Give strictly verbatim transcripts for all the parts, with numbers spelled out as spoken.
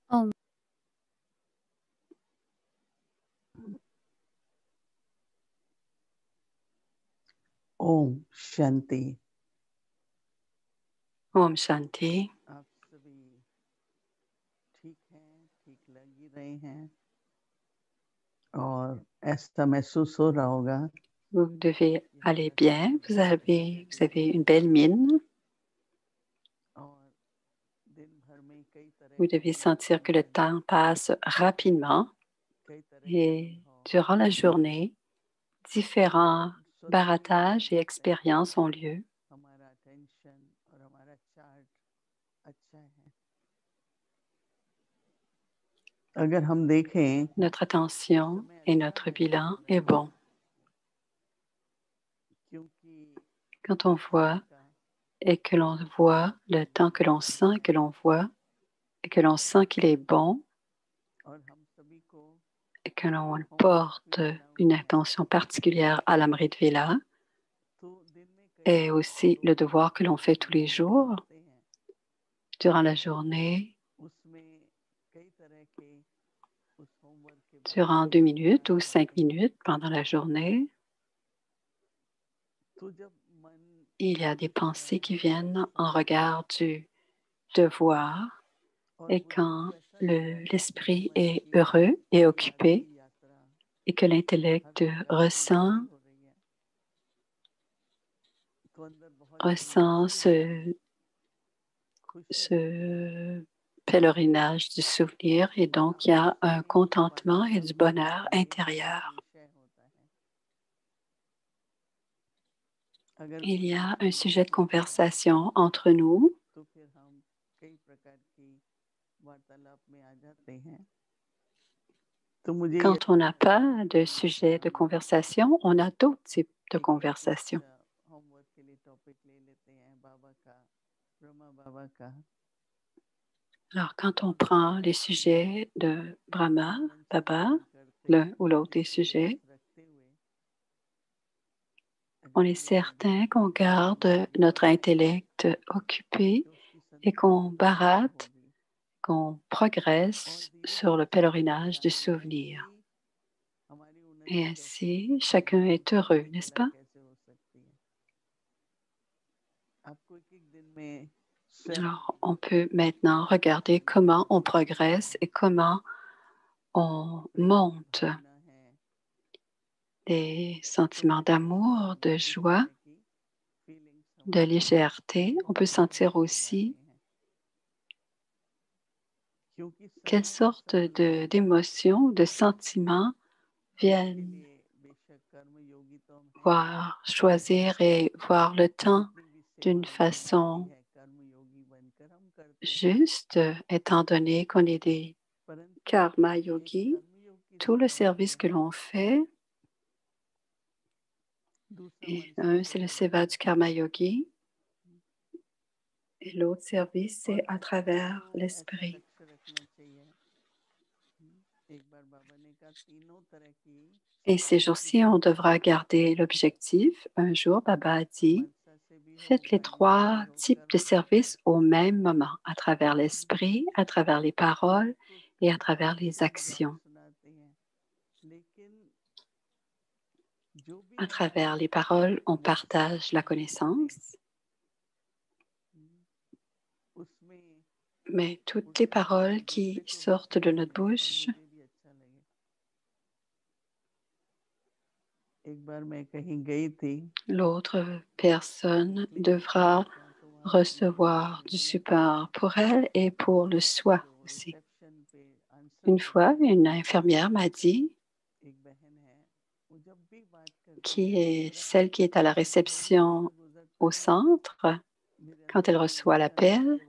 Om. Om Shanti. Om Shanti. आप सभी ठीक हैं, ठीक लग ही रहे हैं और ऐसा महसूस हो रहा होगा। Vous devez aller bien. Vous avez, vous avez une belle mine. और दिन भर में कई तरह Vous के devez sentir que le temps passe rapidement. कई तरह के Et अनुभव, durant la journée, différents सोचने barattage et लगते हैं, expériences ont lieu. हमारा अटेंशन और हमारा चार्ट अच्छा है। अगर हम देखें, Notre attention et notre bilan est bon. क्योंकि Quand on voit et que l'on voit le temps que l'on sent, que l'on voit et que l'on sent qu'il est bon और हम सभी को et que l'on porte une attention particulière à l'Amrit Vela तो दिन में कई et aussi le devoir que l'on fait tous les jours आते हैं, durant la journée, उसमें कई तरह के उस होमवर्क के बारे durant में deux minutes ou cinq आते हैं। minutes pendant la journée. तो जब मन Il y a des pensées qui viennent en regard du devoir और et बुद्धि quand को ऐसा le- लगता है l'esprit कि मन est की heureux et दिमाग occupé की यात्रा et que हर l'intellect प्रकार से ressent, सही हो रही है, तो अंदर बहुत ressent संतुष्टि ce, रहती है, खुशी रहती है। ce pèlerinage du souvenir et donc il y a un contentement et du bonheur intérieur. विषय होता है। अगर Il y a कोई un sujet de conversation entre nous. तो फिर हम कई प्रकार की वार्तालाप में आ जाते हैं। तो मुझे ये Quand on n'a pas de sujet de conversation, on a d'autres types de एक conversation. होमवर्क के लिए टॉपिक ले लेते हैं बाबा का, ब्रह्मा बाबा का। Alors, quand on prend les sujets de Brahma, Baba, l'un ou l'autre des sujets, on est certain qu'on garde notre intellect occupé et qu'on baratte, qu'on progresse sur le pèlerinage du souvenir. Et ainsi, chacun est heureux, n'est-ce pas? Alors, on peut maintenant regarder comment on progresse et comment on monte des sentiments d'amour, de joie, de légèreté. On peut sentir aussi quelles sortes de, d'émotions, de sentiments viennent voir, choisir et voir le temps d'une façon juste, étant donné qu'on est des karma yogis. Tout le service que l'on fait, et un, c'est le seva du karma yogi, et l'autre service, c'est à travers l'esprit. Et ces jours-ci, on devra garder l'objectif. Un jour, Baba a dit, faites les trois types de services au même moment, à travers l'esprit, à travers les paroles et à travers les actions. À travers les paroles, on partage la connaissance, mais toutes les paroles qui sortent de notre bouche, l'autre personne devra recevoir du support pour elle et pour le soi aussi. Une fois, une infirmière m'a dit, qui est celle qui est à la réception au centre, quand elle reçoit l'appel,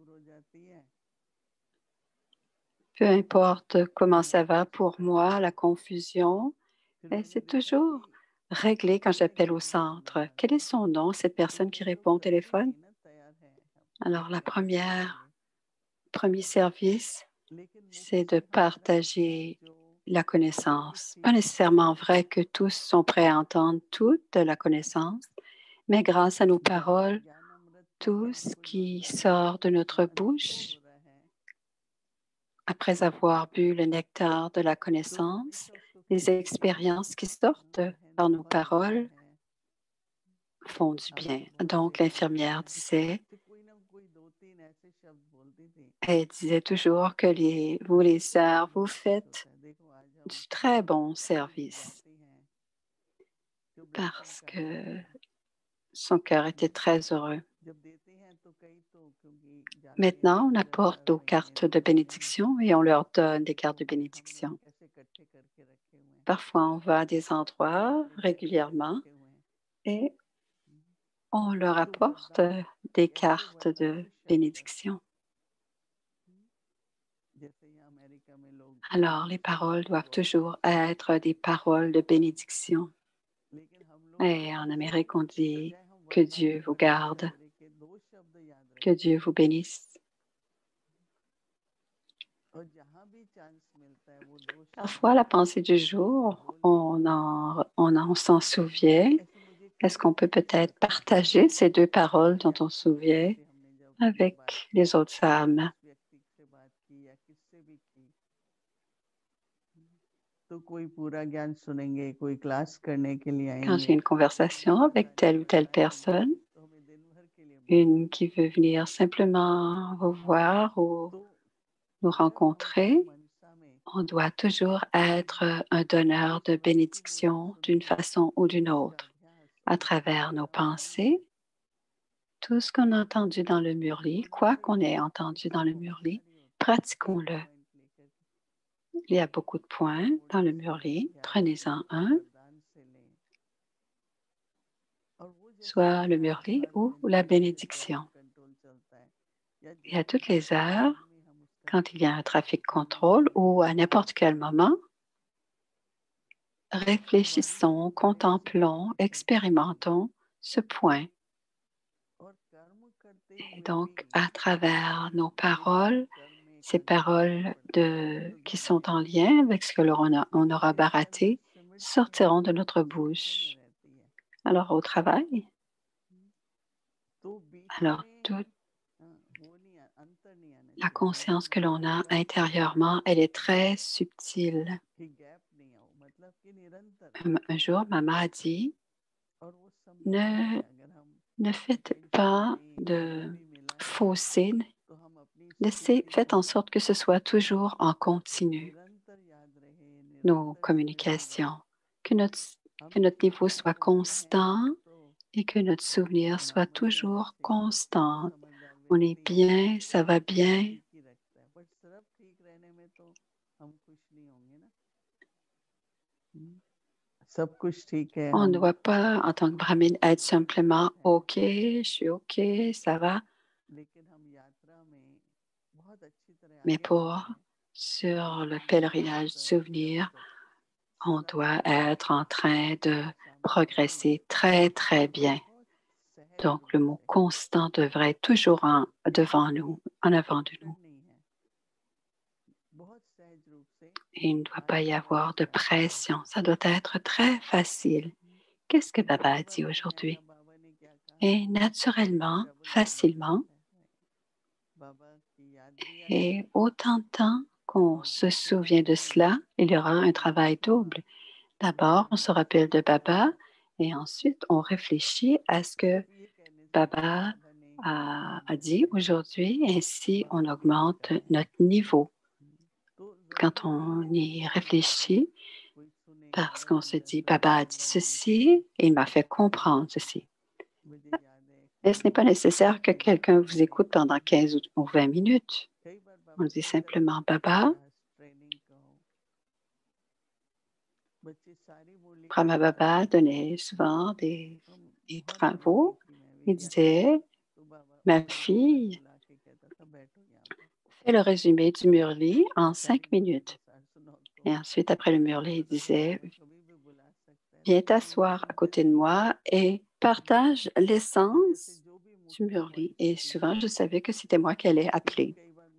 peu importe comment ça va pour moi, la confusion, c'est toujours réglé quand j'appelle au centre. Quel est son nom, cette personne qui répond au téléphone? Alors, la première, premier service, c'est de partager la connaissance. Pas nécessairement vrai que tous sont prêts à entendre toute la connaissance, mais grâce à nos paroles, tout ce qui sort de notre bouche après avoir bu le nectar de la connaissance, les expériences qui sortent par nos paroles font du bien. Donc, l'infirmière disait, elle disait toujours que les, vous, les sœurs, vous faites du très bon service parce que son cœur était très heureux. Maintenant, on apporte nos cartes de bénédiction et on leur donne des cartes de bénédiction. Parfois, on va à des endroits régulièrement et on leur apporte des cartes de bénédiction. Alors, les paroles doivent toujours être des paroles de bénédiction. Et en Amérique, on dit que Dieu vous garde, que Dieu vous bénisse. Parfois, la pensée du jour, on en, on en s'en souvient. Est-ce qu'on peut peut-être partager ces deux paroles dont on se souvient avec les autres âmes? Quand j'ai une conversation avec telle ou telle personne, une qui veut venir simplement vous voir ou nous rencontrer, on doit toujours être un donneur de bénédiction d'une façon ou d'une autre, à travers nos pensées. Tout ce qu'on a entendu dans le murli, quoi qu'on ait entendu dans le murli, pratiquons-le. Il y a beaucoup de points dans le murli. Prenez-en un, soit le murli ou la bénédiction. Et à toutes les heures, quand il y a un trafic contrôle ou à n'importe quel moment, réfléchissons, contemplons, expérimentons ce point. Et donc, à travers nos paroles, ces paroles de, qui sont en lien avec ce que l'on a, on aura baraté sortiront de notre bouche. Alors, au travail, alors toute la conscience que l'on a intérieurement, elle est très subtile. Un, un jour, maman a dit, ne, ne faites pas de fossé, laissez, faites en sorte que ce soit toujours en continu, nos communications, que notre, que notre niveau soit constant et que notre souvenir soit toujours constant. On est bien, ça va bien. On ne doit pas, en tant que brahmine, être simplement « OK, je suis OK, ça va ». Mais pour, sur le pèlerinage du souvenir, on doit être en train de progresser très, très bien. Donc, le mot constant devrait être toujours en, devant nous, en avant de nous. Et il ne doit pas y avoir de pression. Ça doit être très facile. Qu'est-ce que Baba a dit aujourd'hui? Et naturellement, facilement, et autant de temps qu'on se souvient de cela, il y aura un travail double. D'abord, on se rappelle de Baba et ensuite, on réfléchit à ce que Baba a, a dit aujourd'hui, ainsi on augmente notre niveau. Quand on y réfléchit, parce qu'on se dit, Baba a dit ceci et il m'a fait comprendre ceci. Et ce n'est pas nécessaire que quelqu'un vous écoute pendant quinze ou vingt minutes. On dit simplement, Baba, Brahma Baba donnait souvent des, des travaux. Il disait, ma fille, fais le résumé du murli en cinq minutes. Et ensuite, après le murli, il disait, viens t'asseoir à côté de moi et partage l'essence du murli. Et souvent, je savais que c'était moi qui allais appeler.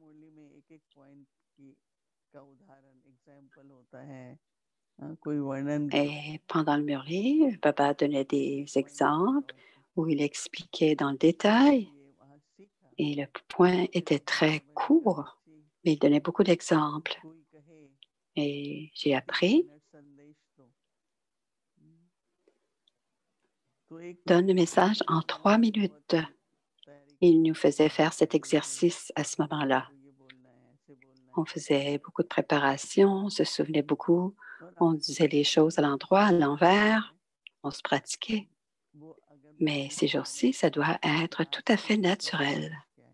Et pendant le murli, Baba donnait des exemples où il expliquait dans le détail et le point était très court, Il donnait beaucoup d'exemples et j'ai appris. Donne le message en trois minutes. Il nous faisait faire cet exercice à ce moment-là. On faisait beaucoup de préparation, on se souvenait beaucoup, on disait les choses à l'endroit, à l'envers, on se pratiquait. Mais ces jours-ci, ça doit être tout à fait naturel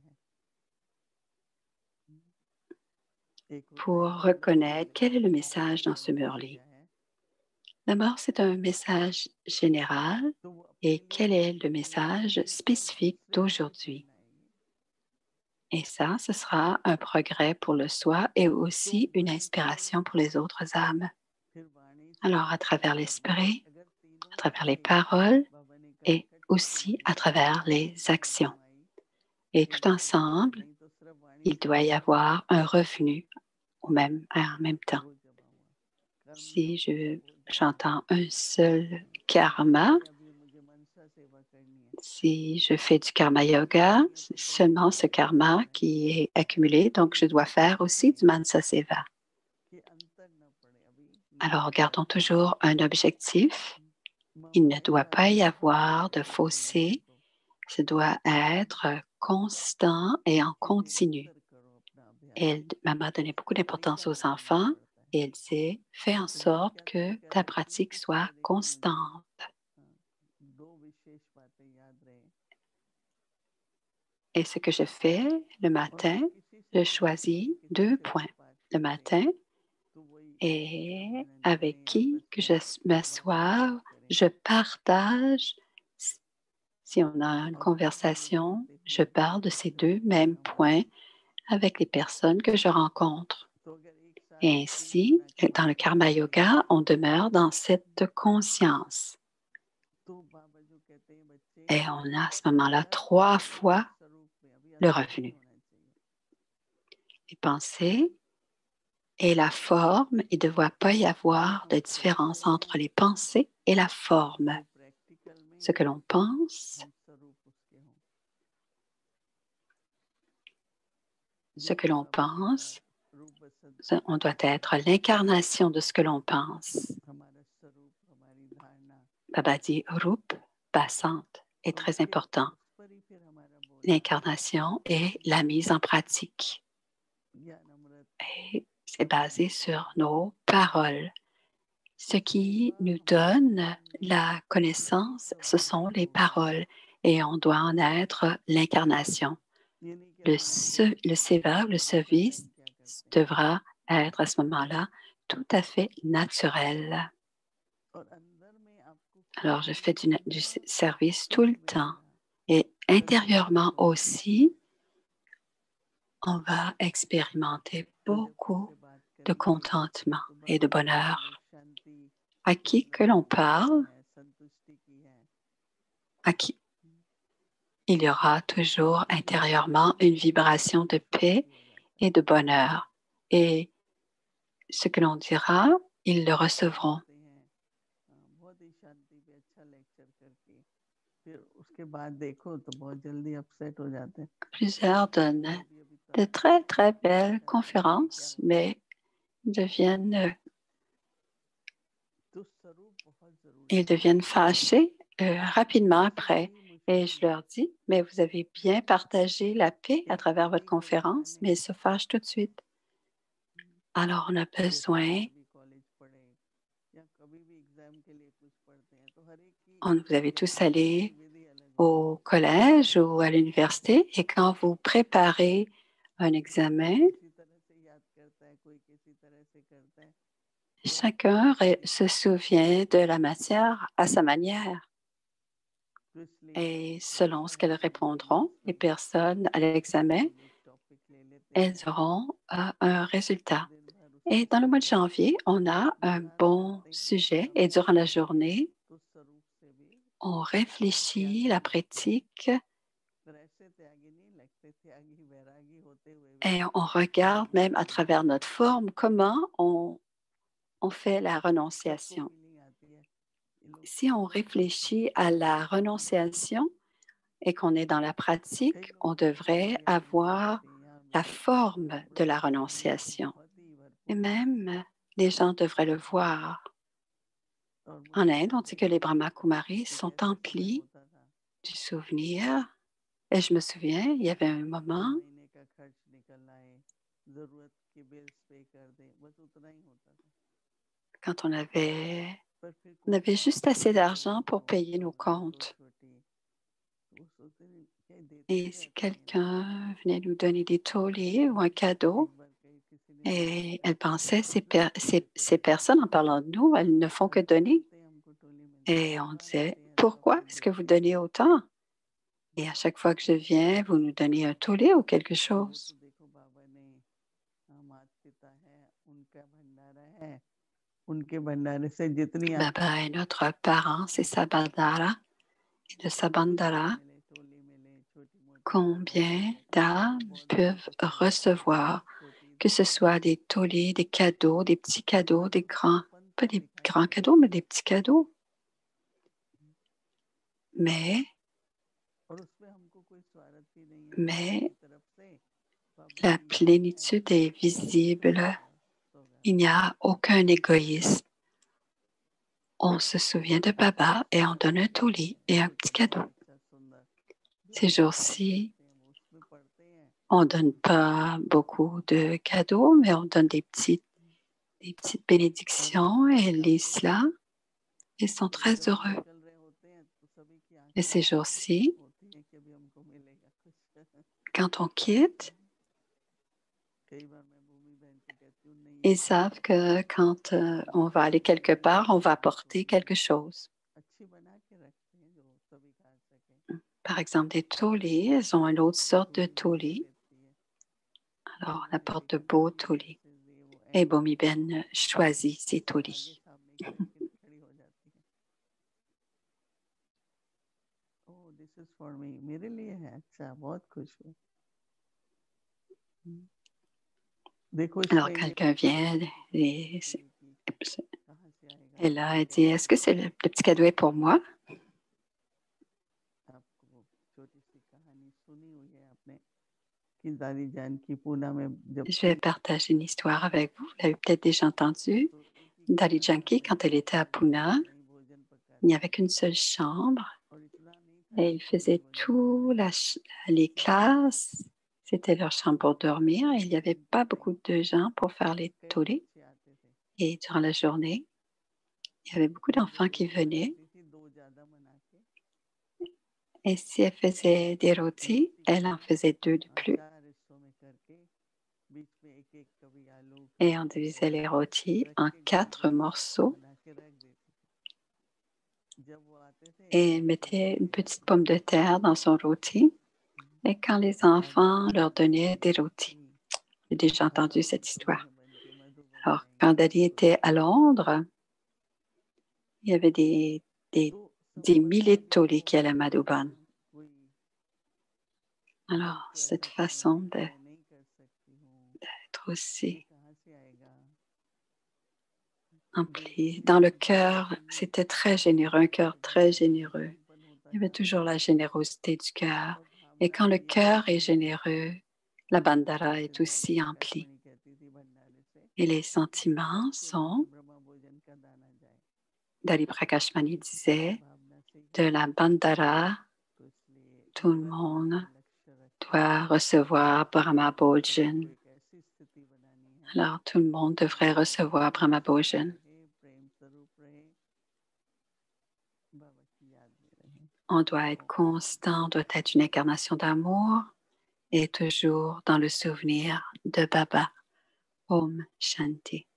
pour reconnaître quel est le message dans ce murli. D'abord, c'est un message général et quel est le message spécifique d'aujourd'hui. Et ça, ce sera un progrès pour le soi et aussi une inspiration pour les autres âmes. Alors, à travers l'esprit, à travers les paroles et aussi à travers les actions. Et tout ensemble, il doit y avoir un revenu au même, en même temps. Si je, j'entends un seul karma, si je fais du karma yoga, c'est seulement ce karma qui est accumulé, donc je dois faire aussi du mansa seva. Alors, gardons toujours un objectif. Il ne doit pas y avoir de fossé. Ça doit être constant et en continu. Elle, maman donnait beaucoup d'importance aux enfants et elle disait, fais en sorte que ta pratique soit constante. Et ce que je fais le matin, je choisis deux points. Le matin, et avec qui que je m'assois, je partage. Si on a une conversation, je parle de ces deux mêmes points avec les personnes que je rencontre. Et ainsi, dans le karma yoga, on demeure dans cette conscience. Et on a à ce moment-là trois fois le revenu. Les pensées et la forme, il ne doit pas y avoir de différence entre les pensées et la forme. Ce que l'on pense, ce que l'on pense, on doit être l'incarnation de ce que l'on pense. Baba dit Rup Basant est très important. L'incarnation et la mise en pratique. Et c'est basé sur nos paroles. Ce qui nous donne la connaissance, ce sont les paroles et on doit en être l'incarnation. Le, se, le seva, le service devra être à ce moment-là tout à fait naturel. Alors, je fais du, du service tout le temps et intérieurement aussi, on va expérimenter beaucoup de contentement et de bonheur. À qui que l'on parle, à qui il y aura toujours intérieurement une vibration de paix et de bonheur. Et ce que l'on dira, ils le recevront. Plusieurs donnent de très, très belles conférences, mais deviennent, ils deviennent fâchés euh, rapidement après. Et je leur dis, mais vous avez bien partagé la paix à travers votre conférence, mais ils se fâchent tout de suite. Alors, on a besoin, on, vous avez tous allé au collège ou à l'université et quand vous préparez un examen, chacun se souvient de la matière à sa manière. Et selon ce qu'elles répondront, les personnes à l'examen, elles auront euh, un résultat. Et dans le mois de janvier, on a un bon sujet et durant la journée, on réfléchit la pratique et on regarde même à travers notre forme comment on, on fait la renonciation. Si on réfléchit à la renonciation et qu'on est dans la pratique, on devrait avoir la forme de la renonciation. Et même, les gens devraient le voir. En Inde, on dit que les Brahmakumaris sont emplis du souvenir. Et je me souviens, il y avait un moment quand on avait, on avait juste assez d'argent pour payer nos comptes. Et si quelqu'un venait nous donner des tollés ou un cadeau, et elle pensait, ces, per ces, ces personnes, en parlant de nous, elles ne font que donner. Et on disait, pourquoi est-ce que vous donnez autant? Et à chaque fois que je viens, vous nous donnez un tollé ou quelque chose. Baba est notre parent, c'est sa bandara. Et de sa bandara, combien d'âmes peuvent recevoir, que ce soit des tollés, des cadeaux, des petits cadeaux, des grands, pas des grands cadeaux, mais des petits cadeaux. Mais, mais la plénitude est visible. Il n'y a aucun égoïsme. On se souvient de Baba et on donne un tollé et un petit cadeau. Ces jours-ci, on ne donne pas beaucoup de cadeaux, mais on donne des petites, des petites bénédictions et ils lisent cela. Ils sont très heureux. Et ces jours-ci, quand on quitte, ils savent que quand euh, on va aller quelque part, on va apporter quelque chose. Par exemple, des tollés, elles ont une autre sorte de tollé. Alors, on apporte de beaux tollés. Et Bomi Ben choisit ses tollés. Alors, quelqu'un vient et, et là, elle dit, est-ce que c'est le, le petit cadeau est pour moi? Je vais partager une histoire avec vous. Vous l'avez peut-être déjà entendu. Dali Janki, quand elle était à Pune, il n'y avait qu'une seule chambre et ils faisaient tout, la, les classes, c'était leur chambre pour dormir et il n'y avait pas beaucoup de gens pour faire les tollés. Et durant la journée, il y avait beaucoup d'enfants qui venaient. Et si elle faisait des rôtis, elle en faisait deux de plus. Et on divisait les rôtis en quatre morceaux. Et elle mettait une petite pomme de terre dans son rôti. Et quand les enfants leur donnaient des rôtis, j'ai déjà entendu cette histoire. Alors, quand Dali était à Londres, il y avait des, des, des milliers de tollés qui allaient à Madhuban. Alors, cette façon de, d'être aussi empli. Dans le cœur, c'était très généreux, un cœur très généreux. Il y avait toujours la générosité du cœur. Et quand le cœur est généreux, la bandara est aussi emplie. Et les sentiments sont, Dali Prakashmani disait, de la bandara, tout le monde doit recevoir Brahma Bhojan. Alors, tout le monde devrait recevoir Brahma Bhojan. On doit être constant, on doit être une incarnation d'amour et toujours dans le souvenir de Baba. Om Shanti.